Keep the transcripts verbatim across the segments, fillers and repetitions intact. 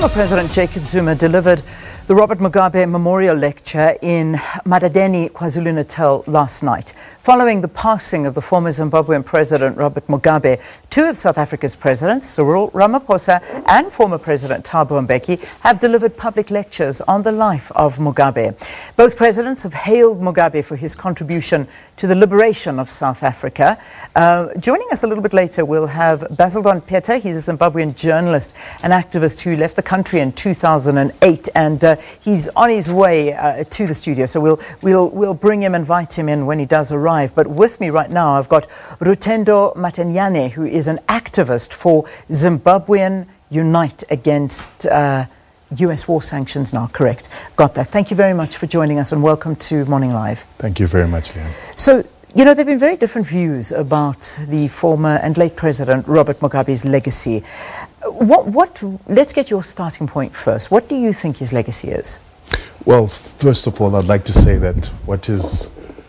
Former President Jacob Zuma delivered the Robert Mugabe Memorial Lecture in Madadeni, KwaZulu-Natal last night. Following the passing of the former Zimbabwean President Robert Mugabe, two of South Africa's presidents, Cyril Ramaphosa and former President Thabo Mbeki, have delivered public lectures on the life of Mugabe. Both presidents have hailed Mugabe for his contribution to the liberation of South Africa. Uh, joining us a little bit later, we'll have Basildon Peta. He's a Zimbabwean journalist and activist who left the country in two thousand eight, and uh, he's on his way uh, to the studio. So we'll we'll we'll bring him, invite him in when he does arrive. But with me right now, I've got Rutendo Matanyane, who is an activist for Zimbabwean Unite against uh, U S war sanctions now, correct? Got that. Thank you very much for joining us and welcome to Morning Live. Thank you very much, Leon. So, you know, there have been very different views about the former and late President Robert Mugabe's legacy. What, what, let's get your starting point first. What do you think his legacy is? Well, first of all, I'd like to say that what is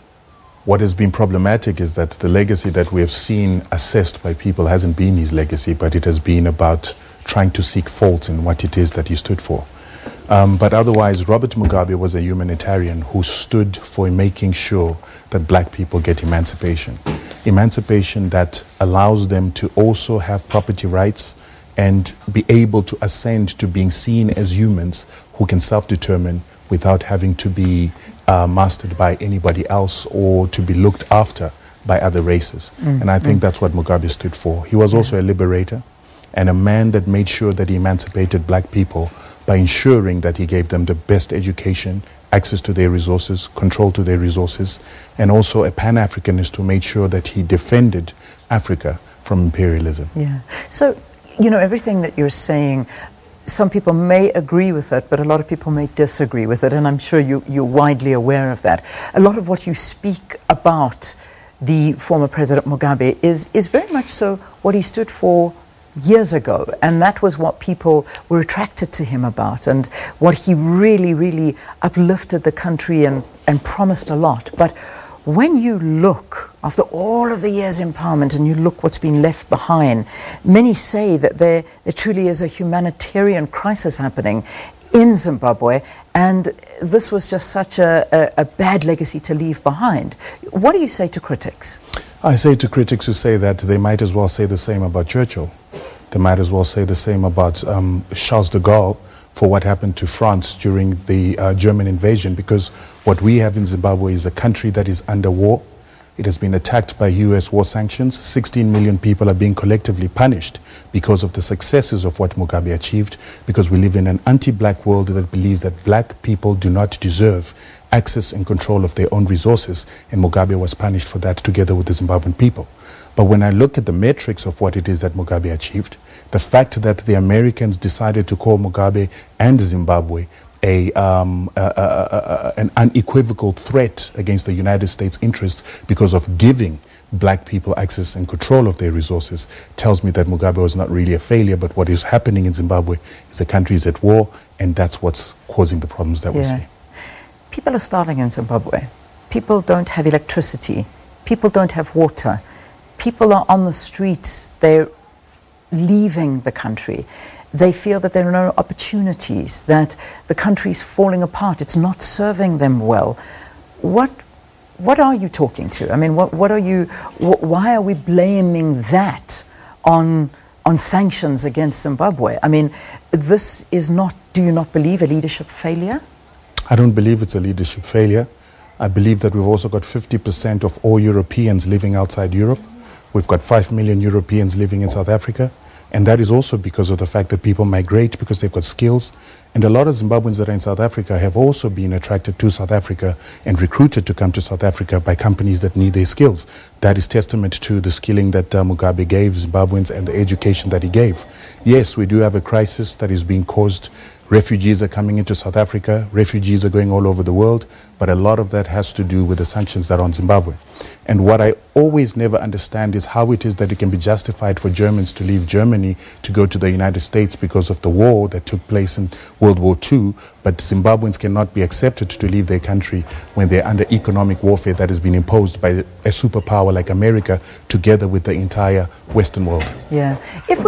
what has been problematic is that the legacy that we have seen assessed by people hasn't been his legacy, but it has been about trying to seek faults in what it is that he stood for. Um, but otherwise, Robert Mugabe was a humanitarian who stood for making sure that black people get emancipation. Emancipation that allows them to also have property rights and be able to ascend to being seen as humans who can self-determine without having to be uh, mastered by anybody else or to be looked after by other races. Mm. And I think mm. that's what Mugabe stood for. He was also a liberator and a man that made sure that he emancipated black people by ensuring that he gave them the best education, access to their resources, control to their resources, and also a Pan-Africanist who made sure that he defended Africa from imperialism. Yeah. So, you know, everything that you're saying, some people may agree with it, but a lot of people may disagree with it, and I'm sure you, you're widely aware of that. A lot of what you speak about the former President Mugabe is, is very much so what he stood for years ago, and that was what people were attracted to him about, and what he really, really uplifted the country and, and promised a lot. But when you look, after all of the years' empowerment, and you look what's been left behind, many say that there, there truly is a humanitarian crisis happening in Zimbabwe, and this was just such a, a, a bad legacy to leave behind. What do you say to critics? I say to critics who say that they might as well say the same about Churchill. They might as well say the same about um, Charles de Gaulle for what happened to France during the uh, German invasion, because what we have in Zimbabwe is a country that is under war. It has been attacked by U S war sanctions. sixteen million people are being collectively punished because of the successes of what Mugabe achieved, because we live in an anti-black world that believes that black people do not deserve access and control of their own resources, and Mugabe was punished for that together with the Zimbabwean people. But when I look at the metrics of what it is that Mugabe achieved, the fact that the Americans decided to call Mugabe and Zimbabwe a, um, a, a, a, an unequivocal threat against the United States interests because of giving black people access and control of their resources tells me that Mugabe was not really a failure, but what is happening in Zimbabwe is the country is at war, and that's what's causing the problems that yeah. we see. People are starving in Zimbabwe. People don't have electricity. People don't have water. People are on the streets. They're leaving the country. They feel that there are no opportunities, that the country's falling apart. It's not serving them well. What, what are you talking to? I mean, what, what are you, wh why are we blaming that on, on sanctions against Zimbabwe? I mean, this is not, do you not believe, a leadership failure? I don't believe it's a leadership failure. I believe that we've also got fifty percent of all Europeans living outside Europe. We've got five million Europeans living in South Africa. And that is also because of the fact that people migrate because they've got skills. And a lot of Zimbabweans that are in South Africa have also been attracted to South Africa and recruited to come to South Africa by companies that need their skills. That is testament to the skilling that uh, Mugabe gave Zimbabweans and the education that he gave. Yes, we do have a crisis that is being caused. Refugees are coming into South Africa. Refugees are going all over the world. But a lot of that has to do with the sanctions that are on Zimbabwe. And what I always never understand is how it is that it can be justified for Germans to leave Germany to go to the United States because of the war that took place in World War Two, but Zimbabweans cannot be accepted to leave their country when they're under economic warfare that has been imposed by a superpower like America together with the entire Western world. Yeah. If we, if we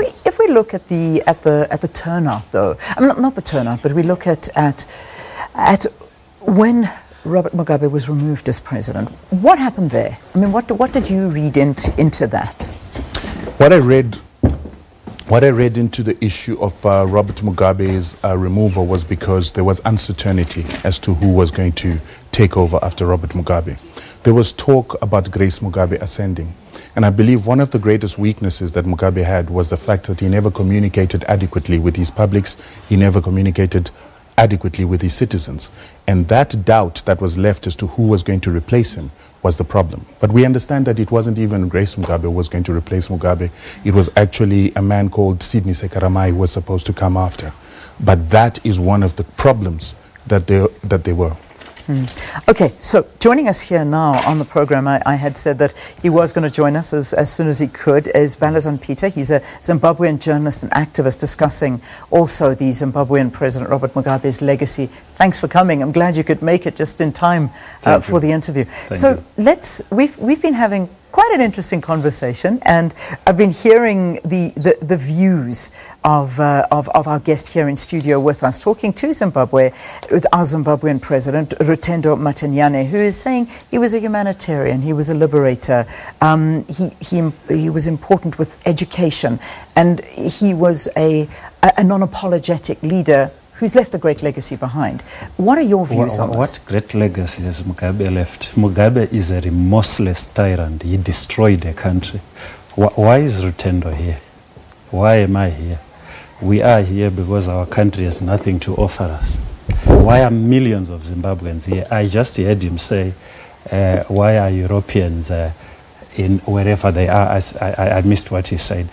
we look at the at the at the turnout, though, I mean, not, not the turnout, but we look at at at when Robert Mugabe was removed as president, what happened there? I mean, what what did you read into into that? What I read. What I read into the issue of uh, Robert Mugabe's uh, removal was because there was uncertainty as to who was going to take over after Robert Mugabe. There was talk about Grace Mugabe ascending. And I believe one of the greatest weaknesses that Mugabe had was the fact that he never communicated adequately with his publics. He never communicated adequately with his citizens. And that doubt that was left as to who was going to replace him was the problem. But we understand that it wasn't even Grace Mugabe who was going to replace Mugabe. It was actually a man called Sidney Sekaramai who was supposed to come after. But that is one of the problems that they, that they were. Mm. Okay, so joining us here now on the program, I, I had said that he was going to join us as, as soon as he could, is Balazan Peter. He's a Zimbabwean journalist and activist discussing also the Zimbabwean President Robert Mugabe's legacy. Thanks for coming. I'm glad you could make it just in time uh, for the interview. Thank so you. let's, we've, we've been having quite an interesting conversation, and I've been hearing the, the, the views of, uh, of, of our guest here in studio with us, talking to Zimbabwe, with our Zimbabwean president, Rutendo Matanyane, who is saying he was a humanitarian, he was a liberator, um, he, he, he was important with education, and he was a, a non-apologetic leader who's left a great legacy behind. What are your views what, on what this? What great legacy has Mugabe left? Mugabe is a remorseless tyrant. He destroyed a country. Wh why is Rutendo here? Why am I here? We are here because our country has nothing to offer us. Why are millions of Zimbabweans here? I just heard him say, uh, why are Europeans uh, in wherever they are? I, I, I missed what he said.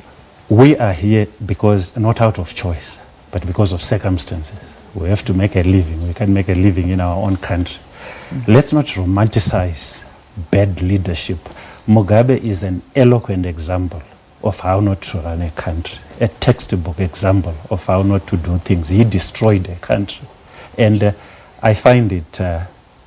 We are here because, not out of choice, but because of circumstances. We have to make a living. We can make a living in our own country. Mm-hmm. Let's not romanticize bad leadership. Mugabe is an eloquent example of how not to run a country, a textbook example of how not to do things. He destroyed a country. And uh, I find it uh,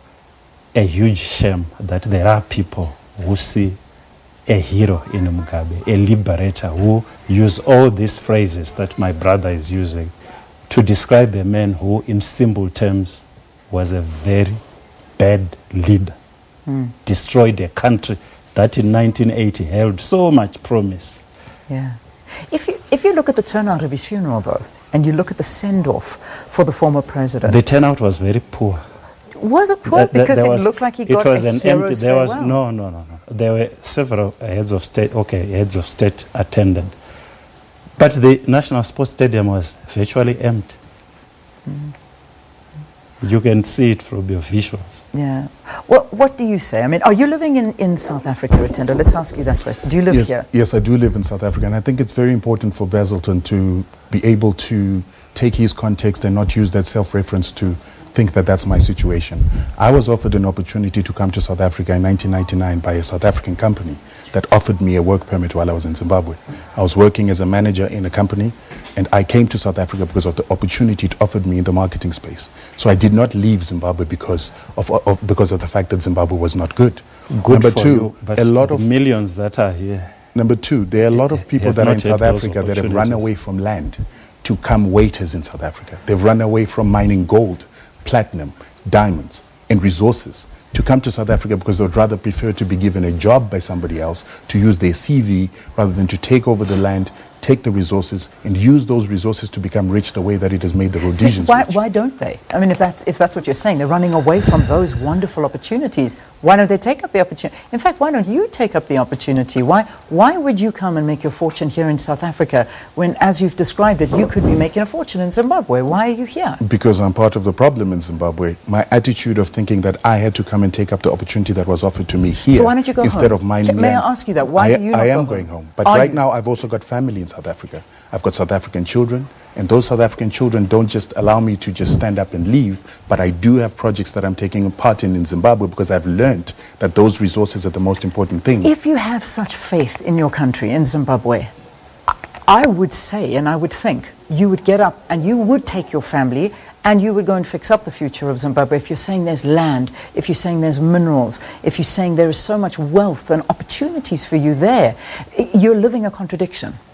a huge shame that there are people who see a hero in Mugabe, a liberator, who use all these phrases that my brother is using to describe a man who, in simple terms, was a very bad leader. Mm. Destroyed a country that in nineteen eighty held so much promise. Yeah. If you, if you look at the turnout of his funeral, though, and you look at the send-off for the former president... The turnout was very poor. Was it poor? That, that, because it was, looked like he it got was a an hero's empty. There was farewell. no, no, no, no. There were several heads of state. Okay, heads of state attended, but the National Sports Stadium was virtually empty. Mm. You can see it from your visuals. Yeah. Well, what do you say? I mean, are you living in, in South Africa, Rutendo? Let's ask you that question. Do you live yes, here? Yes, I do live in South Africa, and I think it's very important for Bazilton to be able to take his context and not use that self-reference to think that that's my situation. I was offered an opportunity to come to South Africa in nineteen ninety-nine by a South African company that offered me a work permit while I was in Zimbabwe. I was working as a manager in a company, and I came to South Africa because of the opportunity it offered me in the marketing space. So I did not leave Zimbabwe because of, of, because of the fact that Zimbabwe was not good. Good Number for two, you, but a lot of millions that are here. Number two, there are a lot of people have that are in not had South those Africa that have run opportunities. away from land to come waiters in South Africa. They've run away from mining gold, platinum, diamonds, and resources to come to South Africa because they would rather prefer to be given a job by somebody else, to use their C V, rather than to take over the land, take the resources, and use those resources to become rich the way that it has made the Rhodesians So why, rich. why don't they? I mean, if that's, if that's what you're saying, they're running away from those wonderful opportunities. Why don't they take up the opportunity? In fact, why don't you take up the opportunity? Why, why would you come and make your fortune here in South Africa when, as you've described it, you could be making a fortune in Zimbabwe? Why are you here? Because I'm part of the problem in Zimbabwe. My attitude of thinking that I had to come and take up the opportunity that was offered to me here So why don't you go instead home? of mining May land. I ask you that? Why I, do you not I go am home? going home. But Are right you? now, I've also got family in South Africa. I've got South African children, and those South African children don't just allow me to just stand up and leave, but I do have projects that I'm taking part in in Zimbabwe because I've learned that those resources are the most important thing. If you have such faith in your country, in Zimbabwe, I, I would say and I would think you would get up and you would take your family and you would go and fix up the future of Zimbabwe. If you're saying there's land, if you're saying there's minerals, if you're saying there is so much wealth and opportunities for you there, you're living a contradiction.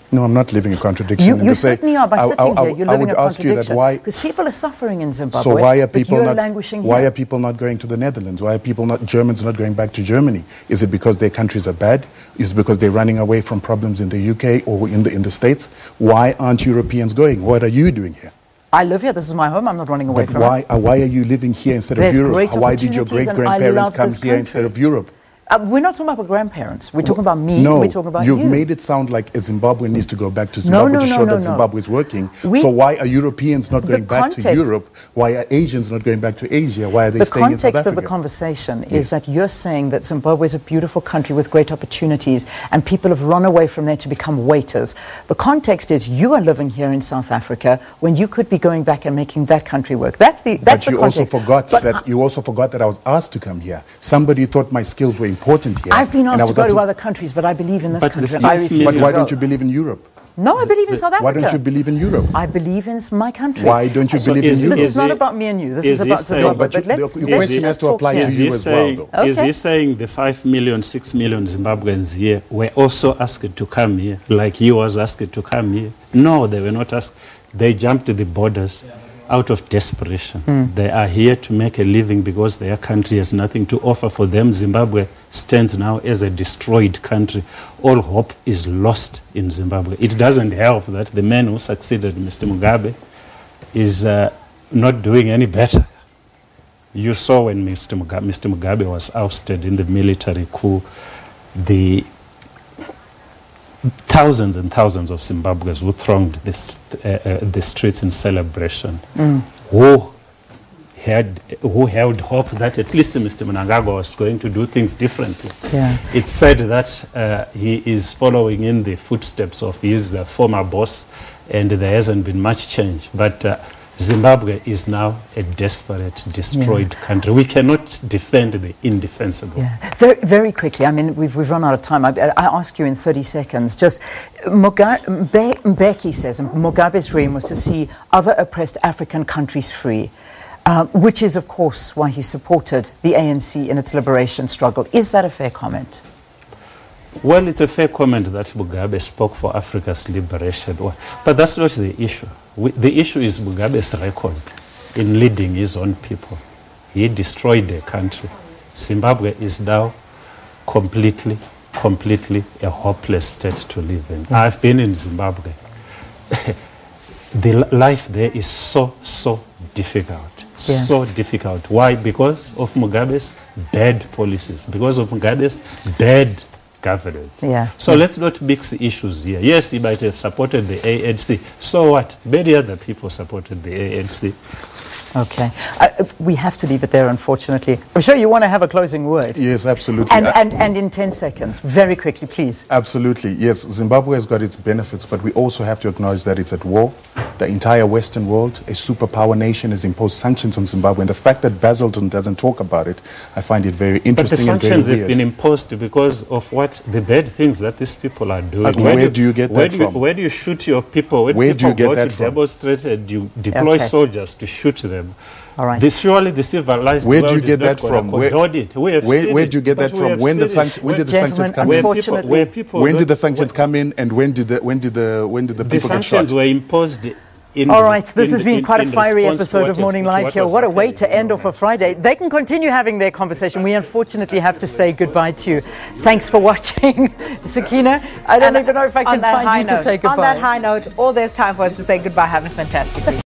No, I'm not living a contradiction. You, in you the say- certainly are by I- sitting I- I- here. You're I living would a ask you that contradiction. why- Because people are suffering in Zimbabwe. So why are but people you're not? languishing Why here. are people not going to the Netherlands? Why are people not? Germans not going back to Germany? Is it because their countries are bad? Is it because they're running away from problems in the U K or in the in the States? Why aren't Europeans going? What are you doing here? I live here. This is my home. I'm not running away But from why? it. Uh, why are you living here instead There's of Europe? great Why did your opportunities great and I grandparents love come this here instead country. of Europe? Uh, we're not talking about grandparents. We're talking about me. No, We're talking about you've you. made it sound like a Zimbabwean needs to go back to No, Zimbabwe no, to no, show no, that no. Zimbabwe is working. We- so why are Europeans not The going back to context- Europe? Why are Asians not going back to Asia? Why are they The staying in South context of the Africa? conversation Yes. is that you're saying that Zimbabwe is a beautiful country with great opportunities and people have run away from there to become waiters. The context is you are living here in South Africa when you could be going back and making that country work. That's the that's but the you also context. forgot But that I- you also forgot that I was asked to come here. Somebody thought my skills were important here. I've been and I asked to was go asked to other countries, but I believe in this But the country. and I five refuse But to why go. don't you believe in Europe? No, I believe in South Africa. Why don't you believe in Europe? I believe in s- my country. Why don't you So believe is- in This Europe? is not he- about me and you. This is is he about saying- Zimbabwe. No, but you- let's, the- your let's question has just to talk apply to here. Is you he, as well, saying, though. is Okay. he saying the five million, six million Zimbabweans here were also asked to come here, like he was asked to come here? No, they were not asked. They jumped the borders out of desperation. They are here to make a living because their country has nothing to offer for them. Zimbabwe stands now as a destroyed country. All hope is lost in Zimbabwe. It doesn't help that the man who succeeded Mister Mugabe is uh, not doing any better. You saw when Mister Mugabe, Mister Mugabe was ousted in the military coup, the thousands and thousands of Zimbabweans who thronged the, st- uh, uh, the streets in celebration, who had who held hope that at least Mister Mnangagwa was going to do things differently. Yeah. It's said that uh, he is following in the footsteps of his uh, former boss, and there hasn't been much change. But uh, Zimbabwe is now a desperate, destroyed country. We cannot defend the indefensible. Yeah. Very, very quickly, I mean, we've, we've run out of time. I, I ask you in thirty seconds, just Muga- Mbe- Mbeki says Mugabe's dream was to see other oppressed African countries free, uh, which is, of course, why he supported the A N C in its liberation struggle. Is that a fair comment? Well, it's a fair comment that Mugabe spoke for Africa's liberation, but that's not the issue. We, the issue is Mugabe's record in leading his own people. He destroyed the country. Zimbabwe is now completely, completely a hopeless state to live in. I've been in Zimbabwe. The li- life there is so, so difficult. Yeah. So difficult. Why? Because of Mugabe's bad policies, because of Mugabe's bad governance. Yeah. So let's not mix the issues here. Yes, he might have supported the A N C. So what? Many other people supported the A N C. Okay. Uh, we have to leave it there, unfortunately. I'm sure you want to have a closing word. Yes, absolutely. And, I- and, and in ten seconds, very quickly, please. Absolutely, yes. Zimbabwe has got its benefits, but we also have to acknowledge that it's at war. The entire Western world, a superpower nation, has imposed sanctions on Zimbabwe. And the fact that Basildon doesn't talk about it, I find it very But the interesting and very sanctions have weird. been imposed because of what the bad things that these people are doing. But where do you get where that do you, from? Where do you shoot your people? When Where do people you get go that to from? demonstrate and you deploy Okay. soldiers to shoot them? All right. The, surely the civilized Where world do you is get not that gonna from? Where- condone it. We have Where, seen where it, do you get but that we from? have When the, seen it. sanc- when did the Gentlemen, sanctions come where in? people, Unfortunately- where people When don't- did the sanctions where- come in, and when did the when did the when did the The people get sanctions shot? were imposed in All right, this in- has been in- quite a in fiery response to episode what of is- Morning to Live what here. was What a way happening. to end off a Friday. They can continue having their conversation. We unfortunately have to say goodbye to you. Thanks for watching. Sakina, I don't And even know if I on can that high find you to note- say goodbye. On that high note, all there's time for us to say goodbye. Have a fantastic week.